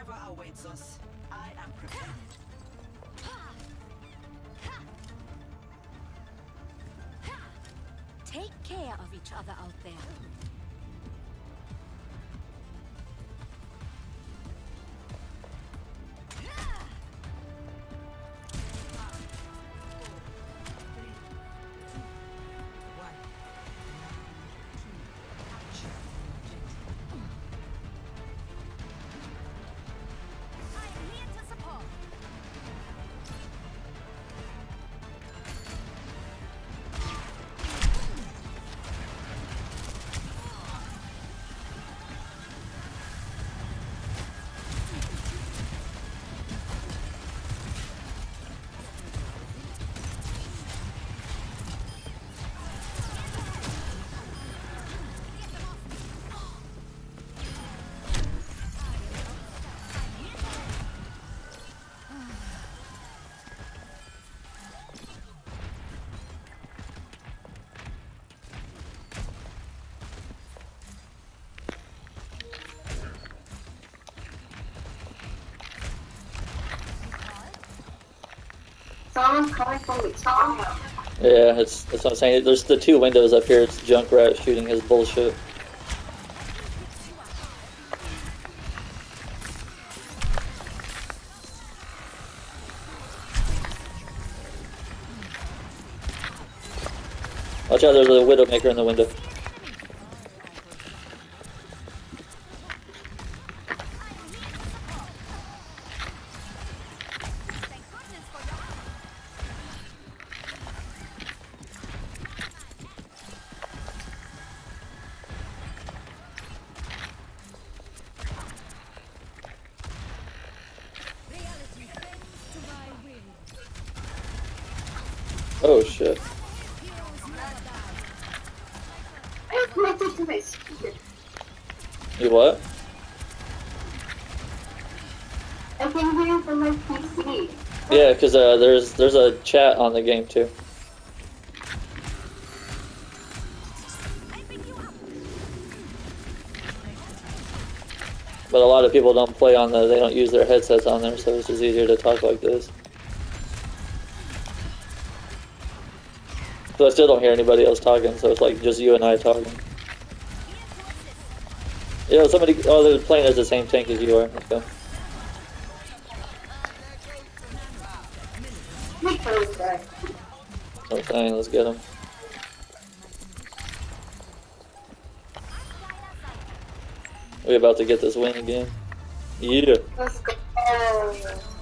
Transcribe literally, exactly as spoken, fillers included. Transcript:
Whatever awaits us, I am prepared. Take care of each other out there. Someone's coming from the top. Yeah, it's, that's what I'm saying. There's the two windows up here. It's Junkrat shooting his bullshit. Watch out, there's a Widowmaker in the window. Oh shit. I'm connected to my speaker. You what? I can hear from my P C. Yeah, because uh, there's there's a chat on the game too. But a lot of people don't play on the, they don't use their headsets on there, so it's just easier to talk like this. So I still don't hear anybody else talking, so it's like just you and I talking. You know, somebody, oh, they're playing as the same tank as you are. Let's go. Okay, let's get him. We about to get this win again. Yeah. Let's go.